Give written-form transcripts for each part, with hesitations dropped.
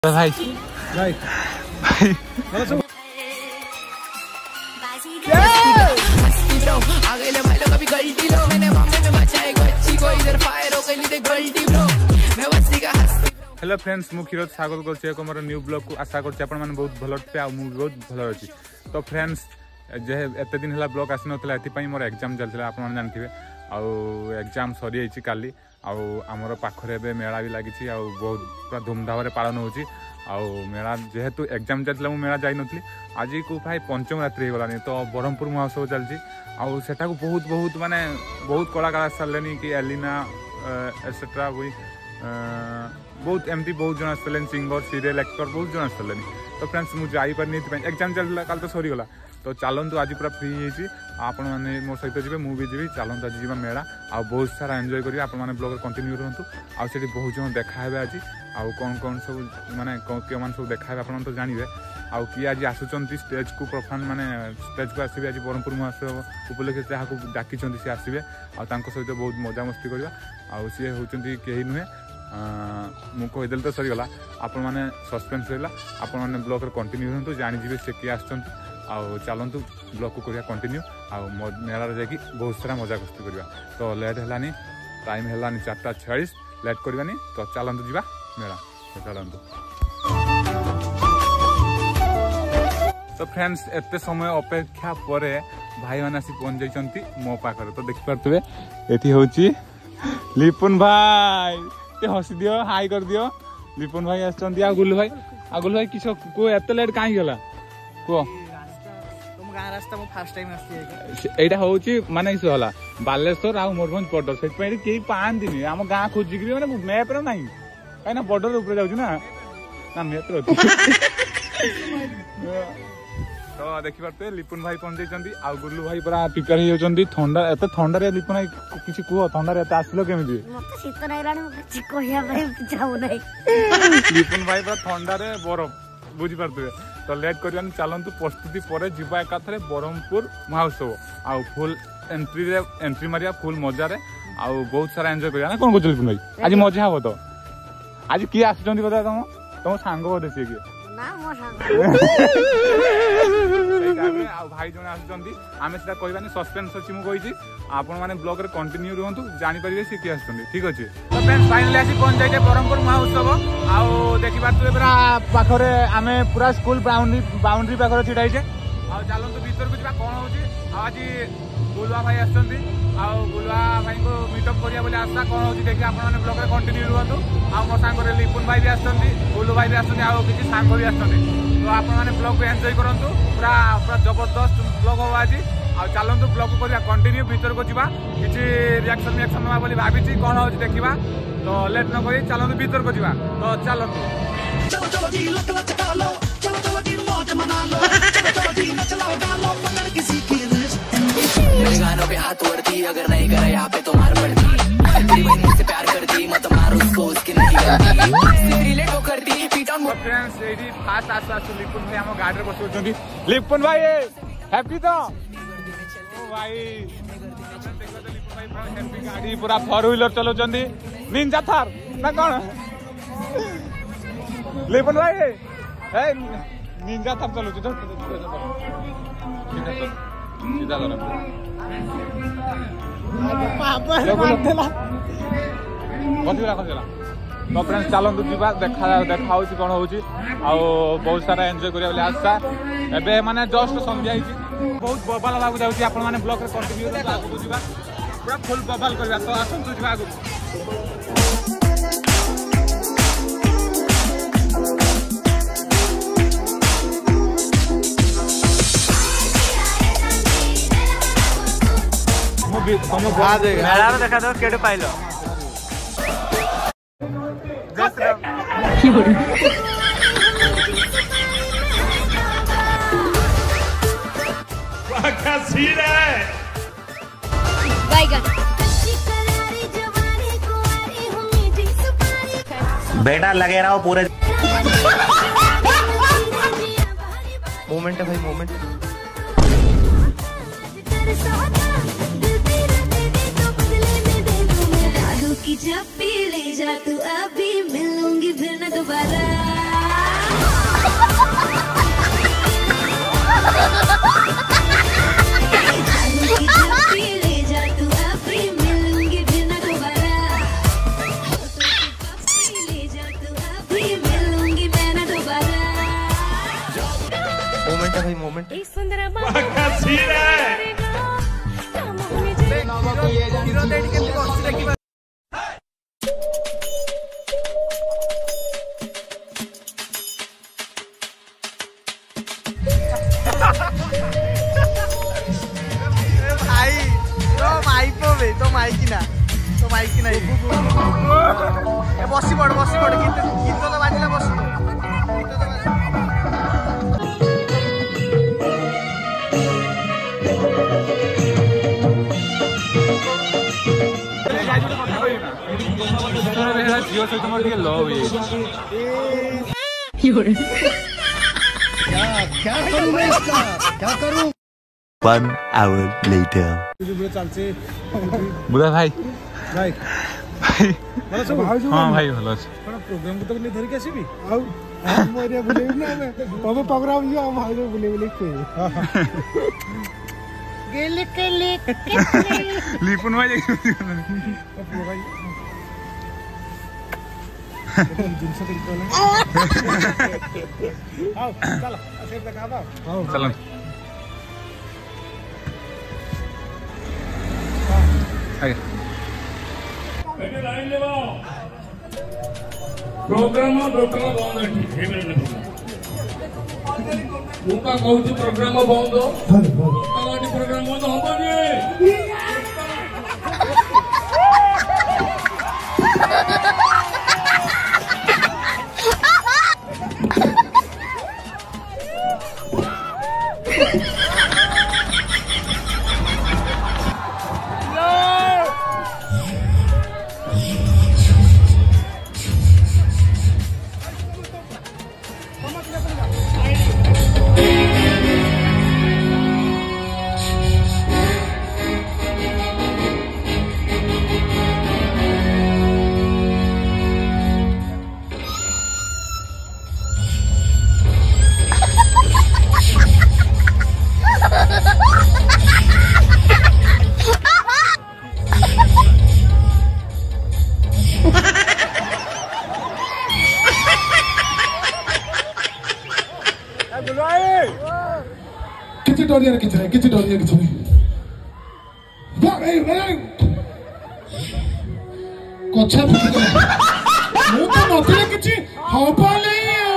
भाई भाई hello friends मु क्षीरोद स्वागत करछि एक मोर न्यू ब्लॉग को आशा करछि आपण माने बहुत भलो पे आ मु बहुत भलो अछि। तो फ्रेंड्स जे एते दिन हला ब्लॉग आसी नथला एति पई मोर एग्जाम चलथिला आपण माने जानथिबे आ एग्जाम सरी आइछि काली आ हमर पाखरे बे मेला भी लागिछि आ बहुत पूरा धूमधाम रे पालन होछि आ मेला जेहेतु एग्जाम चलथिला मु मेला जाई नथली आज को भाई पंचम रात्रि हो गलानी तो ब्रह्मपुर महोत्सव चलछि आ सेटा को बहुत बहुत माने बहुत कलाकार आसलेनी कि एलिना एटसेट्रा वी बहुत एमती बहुत जन आसले सिंगर सीरियल एक्टर बहुत जन आसले। तो फ्रेंड्स मुझे जापारे एग्जाम चलता काल तो सरीगला तो चलतु आज पूरा फ्री होती आपण मैंने मो सहित जी मुझे जी चलतु आज जी मेला आ बहुत सारा एंजॉय करेंगे आपण ब्लॉग कंटिन्यू रुहतु आ बहुत जन देखावे आज आ कौन कौन सब माने के सब देखावे आप तो जानवे आउ किए आज आसुँच स्टेज को परफॉर्म माने स्टेज को आसवे आज ब्रह्मपुर महोत्सव उपलक्षे जहाँ डाकी सी आसवे आ सहित बहुत मजा मस्ती करवा आउ सी होती कहीं नुहे मु कहीदेली तो सरीगला आपण मैंने सस्पेन्स रहा आपण मैंने ब्लॉग कंटिन्यू रुहतु जानीजे से किए आसुँच चलतु ब्लॉग को करिया कंटिन्यू आ मेला जाकि बहुत सारा मजा मस्ती करवा। तो लेट है टाइम है 4:46 लेट करवानी तो चलतु जीवा मेला तो चलतु। तो फ्रेंड्स एते समय अपेक्षा पर भाई मैंने आसी पहुंच जाइछंती मो पाखरे तो देखि पारतबे एठी होची लिपुन भाई ते हसी दियो हाई कर दियो लिपुन भाई आछंती आ गुल्लू भाई किछो को एते लेट काई गेला को तुम गां रास्ता मो फर्स्ट टाइम आसी एटा होची माने इस होला बालेश्वर आ मोरभंज बॉर्डर सेट पे केई पांदिनी हम गां खोजी करी माने मैप रे नाही काइना बॉर्डर ऊपर जाउची ना मैप रे तो देखि पारते लिपुन भाई पहुंच जाइछंती आ गुल्लू भाई पूरा प्रिपेयर हो जाउछंती ठंडा एते ठंडा रे लिपुन भाई किछि कुहो ठंडा रे एते आसलो केमिति मते शीत नाइराणी मते चिकोहिया भाई जाऊ नै लिपुन भाई पूरा ठंडा रे बरफ बुझी पारते तो लेट करवानी चलतु प्रस्तुति पर जीवा एकाथरे ब्रह्मपुर महोत्सव आ फुल एंट्री मारिया फुल मजा रे आ बहुत सारा एंजॉय करिया ना कोन कोचल लिपुन भाई आज मजा हबो तो आज की आछंती बता तुम सांग बोधे सी कि ना मो सांग भाई जने आछंती आमे सेटा कहबानी सस्पेंस अछि मु कहिछि आपण माने ब्लॉग रे कंटिन्यू रहंतु जानि परिबे से कि आछंती ठीक अछि। तो फ्रेंड्स फाइनली आसी पहुंच जाइते ब्रह्मपुर महोत्सव आ देखि पारतु पूरा पाखरे आमे पूरा स्कूल बाउंड्री पाखरे छिडाइछे आ चलंतु भीतर को जिबा कोन होछि आज बुलवा भाई आछंती आ बुलवा भाई को मीटअप करिया बोले आशा कोन होछि देखि आपण माने ब्लॉग रे कंटिन्यू रहंतु आ मो सांग रे लिपुन भाई भी आछंती बुलवा भाई भी आछंती आ किछि सांग भी आछंती तो आपण माने ब्लॉग को एंजॉय करंतु पूरा पूरा जबरदस्त ब्लॉग हो आज आ चलंतु ब्लॉग को करिया कंटिन्यू भीतर को जिबा किछि रिएक्शन नवा बोली भाबिछि कोन होछि देखिबा तो लेट न करी चलंतु भीतर को जिबा तो चलंतु चलो चलो जी लक लक चका लो चलो चलो जी मौज मना लो चलो चलो जी नच लो गा लो पकड़ किसी की मेरे गानों पे हाथ उड़ती अगर नहीं करे यहाँ पे तो मार पड़ती तेरी बहन से प्यार करती मत मार उसको उसकी नहीं करती रिलेट हो करती पीट ऑन फ्रेंड्स एडी फास्ट आसु लिपुन भाई हम गाड़ी रे बसुचंदी लिपुन भाई हैप्पी तो ओ भाई लिपुन भाई पूरा हैप्पी गाड़ी पूरा 4 व्हीलर चलोचंदी निंजा थार ना कोन लिपुन भाई ए निंजा थार चलो सीधा चलो खसला तो फ्रेंड्स चलतु जीवा देखा होची कौन होची आ बहुत सारा एंजॉय करिया बोले आशा एबे माने जस्ट संध्या होची बहुत बबाल लागु जाउची आपण माने ब्लॉग रे कंटिन्यू आगु जीवा पूरा फुल बबाल करबा तो आसंतु जीवा आगु मेला देखा दो केडे पाइलो क्या सीन है बेटा लगे रहा हो पूरे मोमेंट है भाई मोमेंट की जब पी ले जा तू अभी मिलूंगी फिर न दोबारा बड़ा भाई मोमेंट भाई तो माइकी ना बसी पड़ गीत तो बाजिला बस झील सहित मोर टे लव हो 1 hour later. बुधा भाई भाई हाँ भाई भल अच्छे प्रोग्राम को तो नहीं धर के आसीबी आउ हम एरिया बुलेबी ना हमें तब प्रोग्राम जो हम भाई बुलेबी कोई गेले लिपुन भाई भाई जिनसे तो आओ चलो ऐसे दिखा दो आओ चलो आगे प्रोग्राम बंद मुका कहूँ प्रोग्राम बंद प्रोग्राम बंद हबनी किसी डरिया कछा मु तो नथिले किछि हबले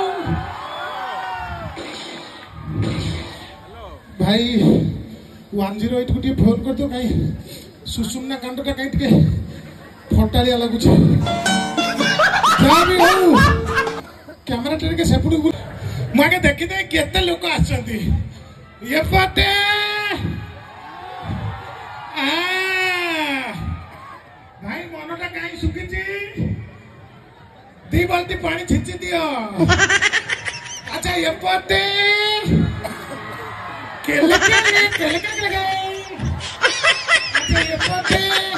भाई 108 को फोन कर दो कहीं सुसुमना कांडटा कहीं टिके फटालिया लगुछ क्या भी हो कैमरा टेर के सेपुड मागे देखि दे केते लोक आछंती ये पते भाई मनटा कहीं सुखी दी बाल्टी पानी छिंची दियो अच्छा ये पते केले अच्छा ये पते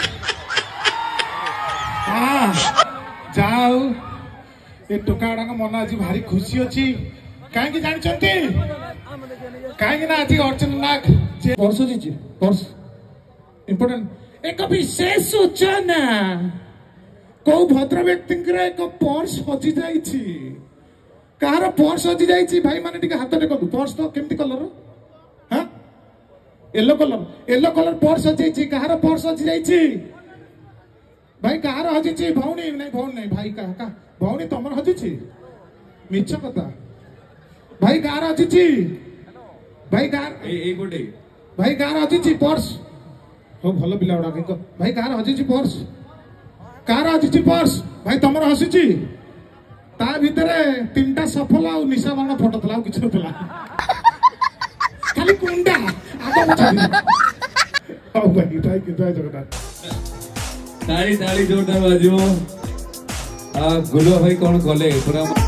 जाओ ये टोकाड़ा मन आज भारी खुशी अच्छी कहीं जानते कहीं ना आज अर्चन नाग पर्स जी पर्स इम्पोर्टेंट एक विशेष सूचना को भद्र व्यक्ति एक पर्स हजि जाइछि कार पर्स हजि जाइछि भाई माने टिके हाथ टेकु पर्स तो केमती कलर हां येलो कलर पर्स हजि जाइछि कार पर्स हजि जाइछि भाई कार हजिछि भौणी नहीं भाई का भौणी तमर हजिछि मिछ कथा भाई कार हजिछि भाई कार ए गोटे भाई कार हजिछि पर्स हो भलो पिला उडा को भाई कार हजिछि पर्स भाई तमर हसिछि ता भितरे तीनटा सफल आ निशा बाण फोटो थला किछ नथला खाली कुंडा आगो बुझी ओ भाई जय जगन्नाथ ताली जोरदार बाजियो गुलो भाई कौन कले पूरा